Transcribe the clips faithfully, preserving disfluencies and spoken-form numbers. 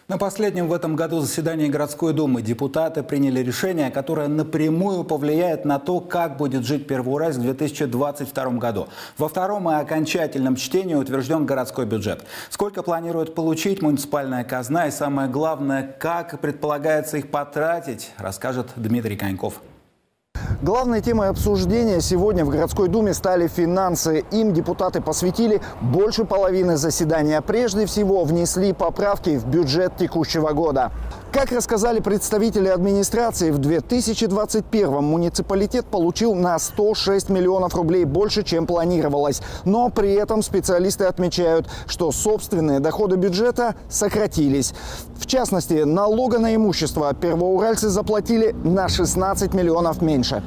На последнем в этом году заседании городской думы депутаты приняли решение, которое напрямую повлияет на то, как будет жить Первоуральск в две тысячи двадцать втором году. Во втором и окончательном чтении утвержден городской бюджет. Сколько планирует получить муниципальная казна и, самое главное, как предполагается их потратить, расскажет Дмитрий Коньков. Главной темой обсуждения сегодня в городской думе стали финансы. Им депутаты посвятили больше половины заседания. Прежде всего внесли поправки в бюджет текущего года. Как рассказали представители администрации, в две тысячи двадцать первом муниципалитет получил на сто шесть миллионов рублей больше, чем планировалось. Но при этом специалисты отмечают, что собственные доходы бюджета сократились. В частности, налога на имущество первоуральцы заплатили на шестнадцать миллионов меньше.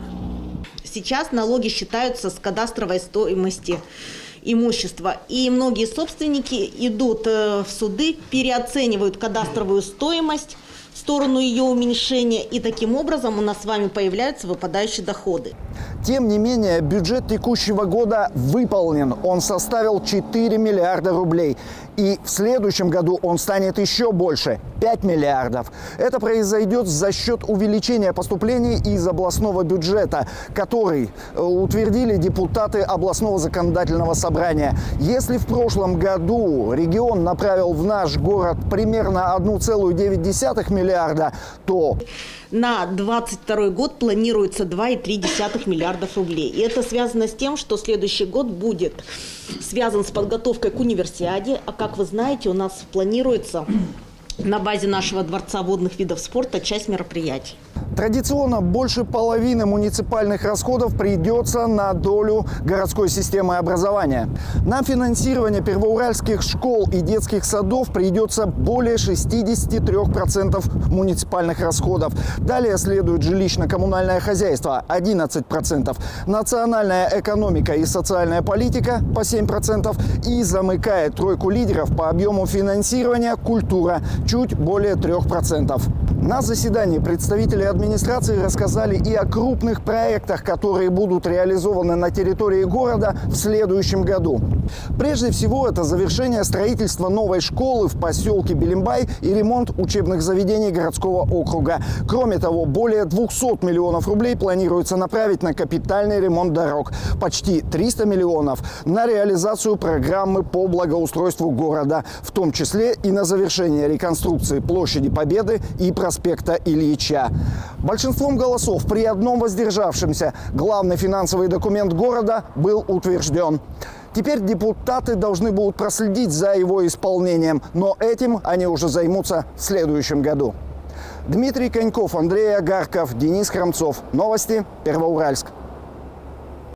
Сейчас налоги считаются с кадастровой стоимости имущества. И многие собственники идут в суды, переоценивают кадастровую стоимость в сторону ее уменьшения. И таким образом у нас с вами появляются выпадающие доходы. Тем не менее, бюджет текущего года выполнен. Он составил четыре миллиарда рублей. И в следующем году он станет еще больше – пять миллиардов. Это произойдет за счет увеличения поступлений из областного бюджета, который утвердили депутаты областного законодательного собрания. Если в прошлом году регион направил в наш город примерно одна целая девять десятых миллиарда, то на двадцать второй год планируется два и три десятых миллиардов рублей. И это связано с тем, что следующий год будет связан с подготовкой к универсиаде. А как вы знаете, у нас планируется на базе нашего дворца водных видов спорта часть мероприятий. Традиционно больше половины муниципальных расходов придется на долю городской системы образования. На финансирование первоуральских школ и детских садов придется более шестидесяти трёх процентов муниципальных расходов. Далее следует жилищно-коммунальное хозяйство – одиннадцать процентов, национальная экономика и социальная политика – по семь процентов и замыкает тройку лидеров по объему финансирования культура – чуть более трёх процентов. На заседании представители администрации рассказали и о крупных проектах, которые будут реализованы на территории города в следующем году. Прежде всего, это завершение строительства новой школы в поселке Белимбай и ремонт учебных заведений городского округа. Кроме того, более двухсот миллионов рублей планируется направить на капитальный ремонт дорог, почти триста миллионов на реализацию программы по благоустройству города, в том числе и на завершение реконструкции площади Победы и проспекта Ильича. Большинством голосов при одном воздержавшемся главный финансовый документ города был утвержден. Теперь депутаты должны будут проследить за его исполнением, но этим они уже займутся в следующем году. Дмитрий Коньков, Андрей Агарков, Денис Хромцов. Новости Первоуральск.